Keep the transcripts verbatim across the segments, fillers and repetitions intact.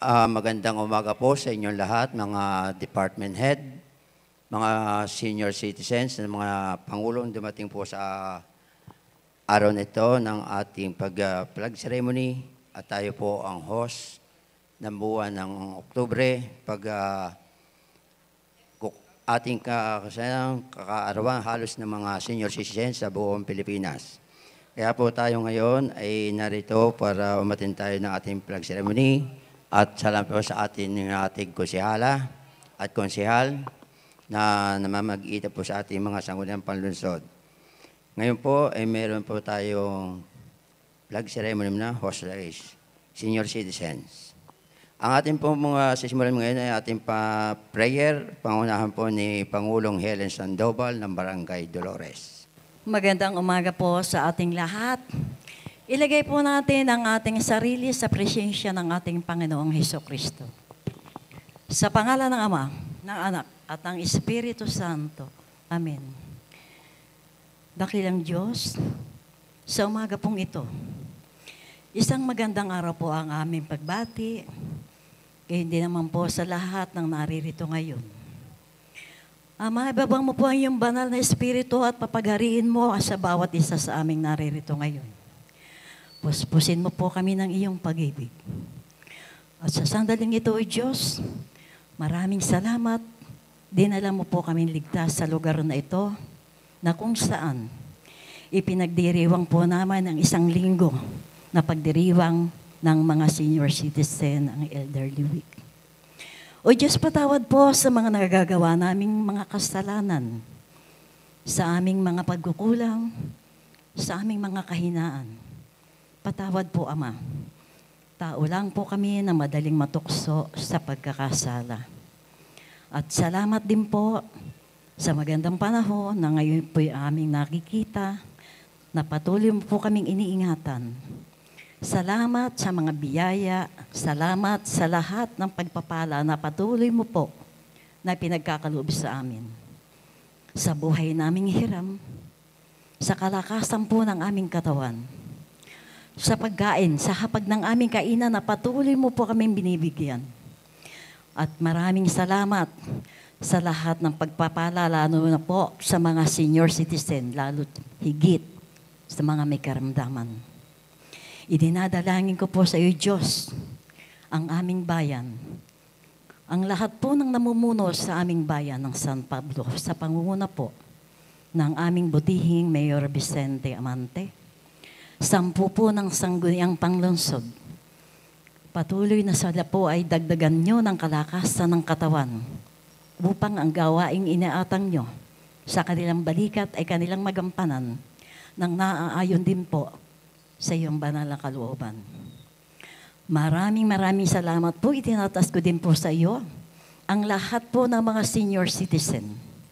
Ah, magandang umaga po sa inyong lahat, mga department head, mga senior citizens, at mga pangulong dumating po sa araw nito ng ating pag-flag ceremony. At tayo po ang host ng buwan ng Oktubre, pag uh, ating kakasayang kakaarawan halos ng mga senior citizens sa buong Pilipinas. Kaya po tayo ngayon ay narito para umatin tayo ng ating flag ceremony. At salamat po sa atin ng ating konsehala at konsehal na namamagitan po sa ating mga sangguniang panlunsod. Ngayon po ay meron po tayong flag ceremony na host race, senior citizens. Ang ating po mga sisimulan ngayon ay ating pa-prayer, pangunahan po ni Pangulong Helen Sandoval ng Barangay Dolores. Magandang umaga po sa ating lahat. Ilagay po natin ang ating sarili sa presensya ng ating Panginoong Hesukristo. Sa pangalan ng Ama, ng Anak, at ng Espiritu Santo. Amen. Dakilang Diyos, sa umaga pong ito, isang magandang araw po ang aming pagbati, kaya hindi naman po sa lahat ng naririto ngayon. Ama, ibabang mo po ang iyong banal na Espiritu at papagariin mo sa bawat isa sa aming naririto ngayon. Puspusin mo po kami ng iyong pag-ibig. At sa sandaling ito, O Diyos, maraming salamat. Dinala mo po kami ligtas sa lugar na ito na kung saan ipinagdiriwang po naman ang isang linggo na pagdiriwang ng mga senior citizen ang Elderly Week. O Diyos, patawad po sa mga nagagawa naming mga kasalanan, sa aming mga pagkukulang, sa aming mga kahinaan. Patawad po, Ama. Tao lang po kami na madaling matukso sa pagkakasala. At salamat din po sa magandang panahon na ngayon po yung aming nakikita na patuloy mo po kaming iniingatan. Salamat sa mga biyaya, salamat sa lahat ng pagpapala na patuloy mo po na pinagkakaloob sa amin. Sa buhay naming hiram, sa kalakasan po ng aming katawan, sa pagkain, sa hapag ng aming kainan na patuloy mo po kaming binibigyan. At maraming salamat sa lahat ng pagpapala, lalo na po sa mga senior citizen, lalo higit sa mga may karamdaman. Idinadalangin ko po sa iyo, Diyos, ang aming bayan, ang lahat po ng namumuno sa aming bayan ng San Pablo, sa pangunguna po ng aming butihing Mayor Vicente Amante, sampu po ng sangguniang panglungsod. Patuloy na sala po ay dagdagan nyo ng kalakasan ng katawan upang ang gawaing inaatang nyo sa kanilang balikat ay kanilang magampanan ng naaayon din po sa iyong banal na kalooban. Maraming maraming salamat po. Itinatas ko din po sa iyo ang lahat po ng mga senior citizen.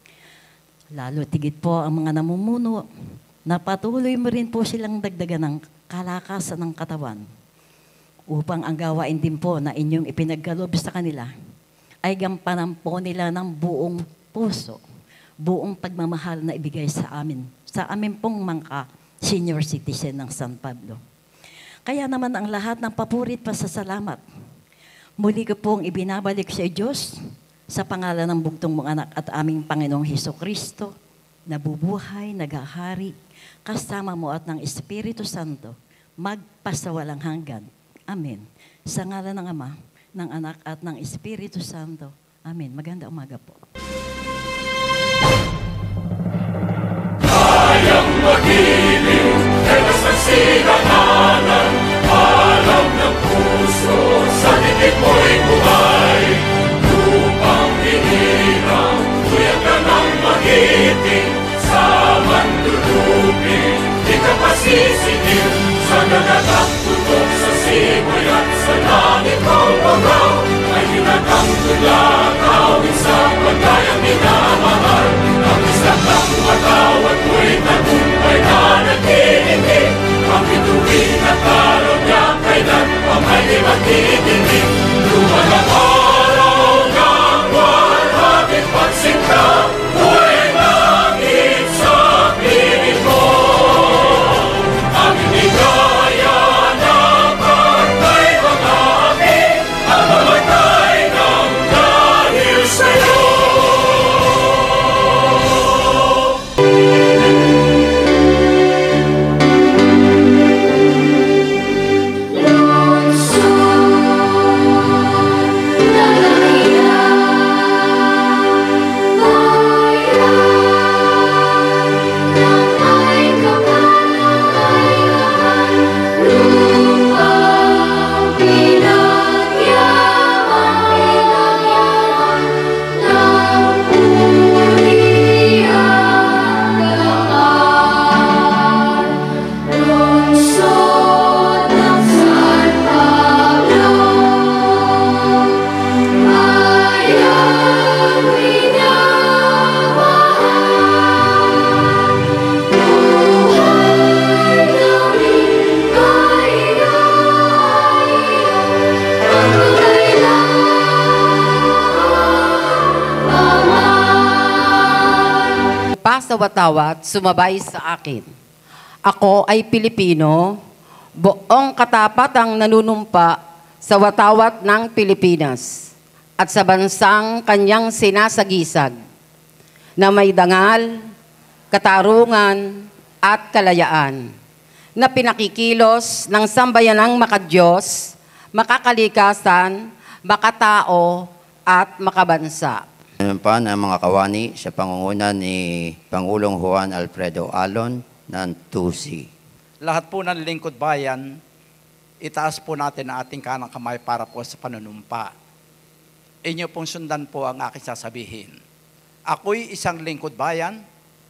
Lalo tigit po ang mga namumuno na patuloy mo rin po silang dagdagan ng kalakasan ng katawan upang ang gawain din po na inyong ipinagkaloob sa kanila ay gampanan po nila ng buong puso, buong pagmamahal na ibigay sa amin, sa amin pong mga senior citizen ng San Pablo. Kaya naman ang lahat ng papurit pa sa salamat, muli ko pong ibinabalik sa Diyos sa pangalan ng bugtong mong anak at aming Panginoong Hesukristo, nabubuhay, naghahari, kasama mo at ng Espiritu Santo, magpasawalang hanggan. Amen. Sa ngalan ng Ama, ng Anak at ng Espiritu Santo. Amen. Maganda umaga po. Kayang magiliw, telas ng sinananan, alam ng puso, sa dikit mo'y buhay. Lupang hinirang, tuyag ka ng magiting, sa mandulupin, di ka pasisingil, sa nagatak tutok sa simoy at sa langit mong bangaw, ay hinatang tula, kawin sa pagkayang minamahal, ang isang ng matawad mo'y tagumpay na nagtitindig, ang bituin at araw niya kailan pa may di magtitindig, lumalang araw ng walhaging pagsinta, buhay langit sa piling mo. Ang inigaya na pagkay mga aking, ang mga watawat sumabay sa akin. Ako ay Pilipino, buong katapatang nanunumpa sa watawat ng Pilipinas at sa bansang kanyang sinasagisag na may dangal, katarungan at kalayaan na pinakikilos ng sambayanang makadiyos, makakalikasan, makatao at makabansa. Ngayon pa ng mga kawani sa pangunguna ni Pangulong Juan Alfredo Alon ng Tusi. Lahat po ng lingkod bayan, itaas po natin ang ating kanang kamay para po sa panunumpa. Inyo pong sundan po ang aking sasabihin. Ako'y isang lingkod bayan,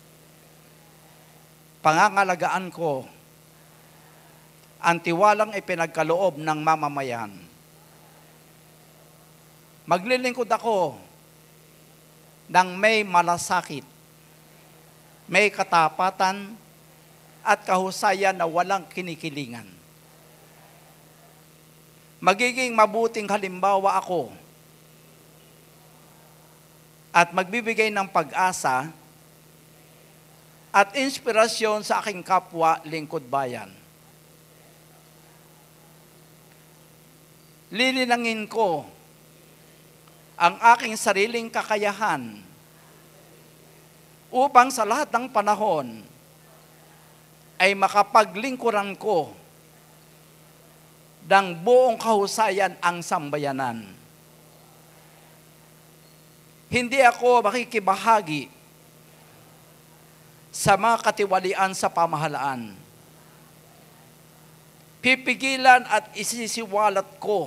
pangangalagaan ko ang tiwalang ipinagkaloob ng mamamayan. Maglilingkod ako ng may malasakit, may katapatan at kahusayan na walang kinikilingan. Magiging mabuting halimbawa ako at magbibigay ng pag-asa at inspirasyon sa aking kapwa lingkod bayan. Lilinangin ko ang aking sariling kakayahan upang sa lahat ng panahon ay makapaglingkuran ko ng buong kahusayan ang sambayanan. Hindi ako makikibahagi sa mga katiwalian sa pamahalaan. Pipigilan at isisiwalat ko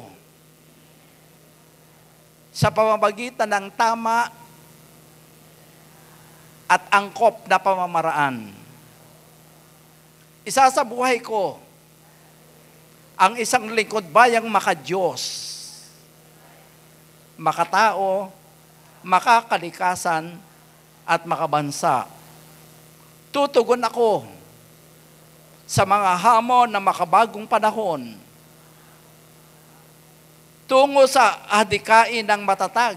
sa pamamagitan ng tama at angkop na pamamaraan. Isasabuhay ko ang isang lingkod bayang makadiyos, makatao, makakalikasan, at makabansa. Tutugon ako sa mga hamon ng makabagong panahon tungo sa adhikain ng matatag,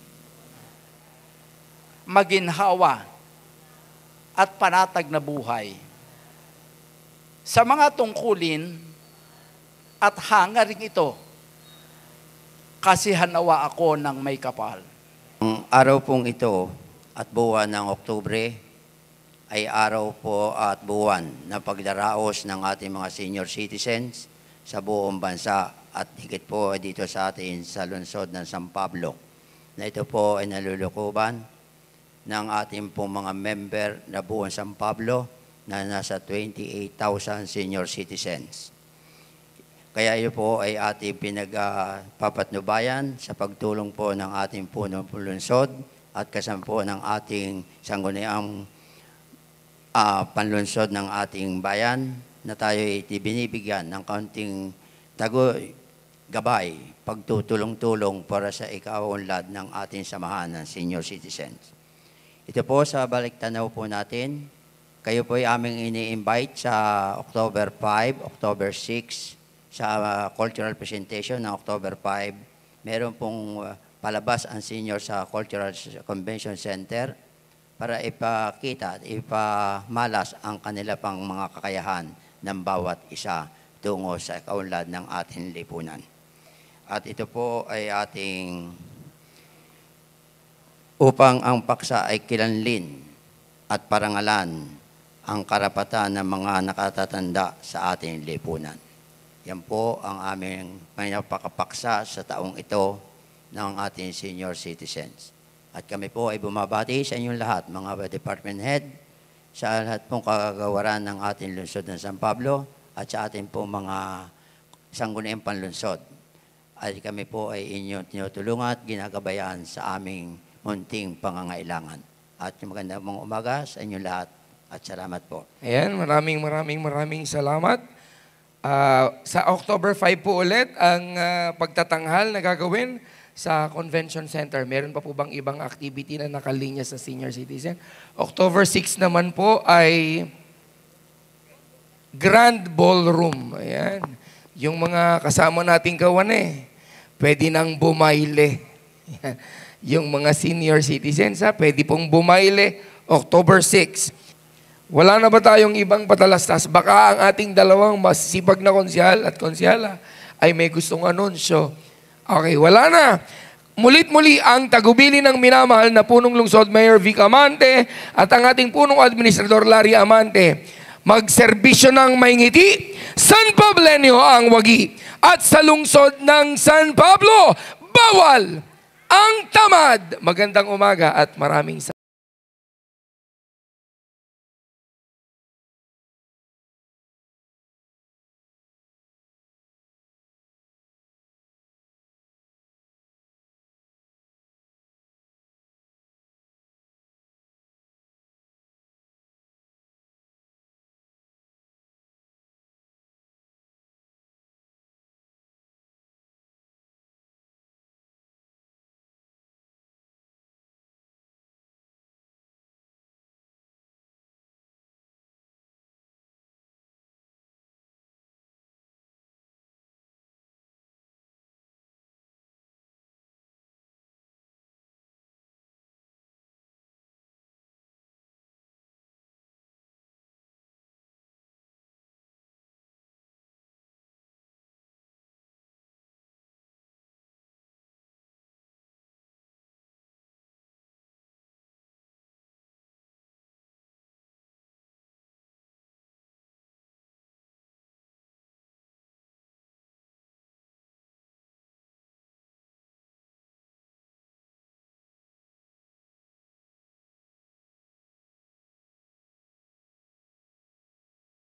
maginhawa, at panatag na buhay. Sa mga tungkulin at hangaring ito, kasihanawa ako ng may kapal. Ang araw pong ito at buwan ng Oktubre ay araw po at buwan na pagdaraos ng ating mga senior citizens sa buong bansa at higit po dito sa atin sa lungsod ng San Pablo. Na ito po ay nalulukuban ng ating pong mga member na buong San Pablo na nasa twenty-eight thousand senior citizens. Kaya ito po ay ating pinagpapatnubayan sa pagtulong po ng ating punong lungsod at kasama po ng ating sangguniang uh, panlunsod ng ating bayan na tayo ay binibigyan ng kaunting tago, gabay, pagtutulong-tulong para sa ikaunlad ng ating samahan ng senior citizens. Ito po sa baliktanaw po natin, kayo po ay aming ini-invite sa October five, October six, sa uh, cultural presentation ng October five. Meron pong uh, palabas ang senior sa Cultural Convention Center para ipakita at ipamalas ang kanila pang mga kakayahan ng bawat isa tungo sa kaunlad ng ating lipunan. At ito po ay ating upang ang paksa ay kilanlin at parangalan ang karapatan ng mga nakatatanda sa ating lipunan. Yan po ang aming pinapakapaksa sa taong ito ng ating senior citizens. At kami po ay bumabati sa inyong lahat, mga department head, sa lahat pong kagagawaran ng ating lungsod ng San Pablo at sa ating pong mga sangguniang panlunsod. At kami po ay inyong tinutulungan at ginagabayan sa aming munting pangangailangan. At magandang mga umaga sa inyong lahat at salamat po. Ayan, maraming maraming maraming salamat. Uh, sa October five po ulit ang uh, pagtatanghal na gagawin sa Convention Center. Meron pa po bang ibang activity na nakalinya sa senior citizen? October six naman po ay Grand Ballroom. Ayan. Yung mga kasama nating kawan eh, pwede nang bumaile. Yung mga senior citizens, ha, pwede pong bumaile October six. Wala na ba tayong ibang patalastas? Baka ang ating dalawang masisipag na konsyal at konsyala ay may gustong anunsyo. Okay, wala na. Mulit-muli ang tagubilin ng minamahal na punong lungsod, Mayor Vic Amante, at ang ating punong administrador, Larry Amante. Magserbisyo ng maingiti, San Pablenyo ang wagi. At sa lungsod ng San Pablo, bawal ang tamad. Magandang umaga at maraming salamat.